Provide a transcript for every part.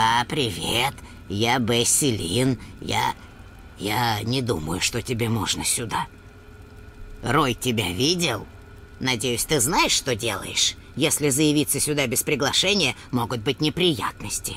Да, привет. Я Бесси Лин. Я не думаю, что тебе можно сюда. Рой тебя видел? Надеюсь, ты знаешь, что делаешь? Если заявиться сюда без приглашения, могут быть неприятности.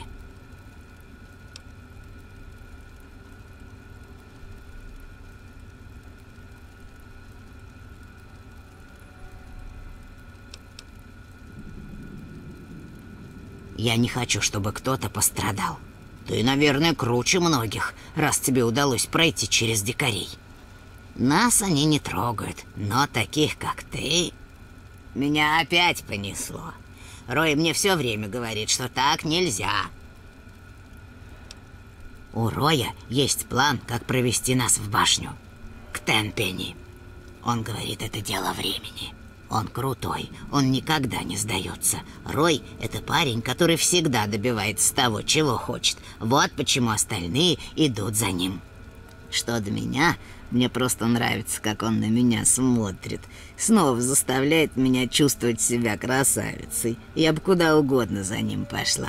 Я не хочу, чтобы кто-то пострадал. Ты, наверное, круче многих, раз тебе удалось пройти через дикарей. Нас они не трогают, но таких, как ты... Меня опять понесло. Рой мне все время говорит, что так нельзя. У Роя есть план, как провести нас в башню. К Тенпенни. Он говорит, это дело времени. Он крутой, он никогда не сдается. Рой — это парень, который всегда добивается того, чего хочет. Вот почему остальные идут за ним. Что до меня, мне просто нравится, как он на меня смотрит. Снова заставляет меня чувствовать себя красавицей. Я бы куда угодно за ним пошла.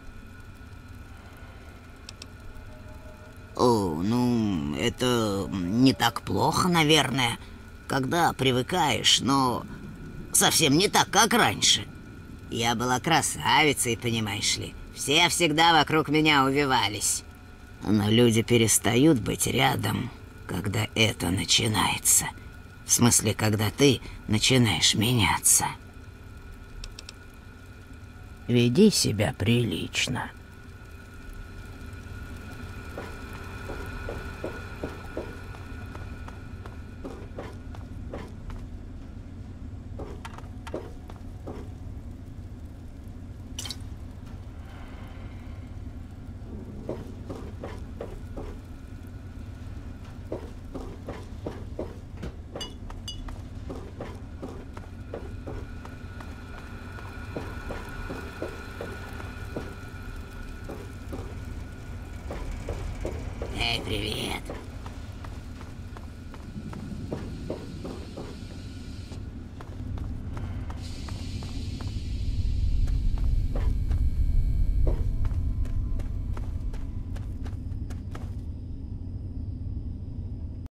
О, ну, это не так плохо, наверное, когда привыкаешь, но совсем не так, как раньше. Я была красавицей, понимаешь ли. Все всегда вокруг меня увивались. Но люди перестают быть рядом, когда это начинается. В смысле, когда ты начинаешь меняться. Веди себя прилично. Эй, привет.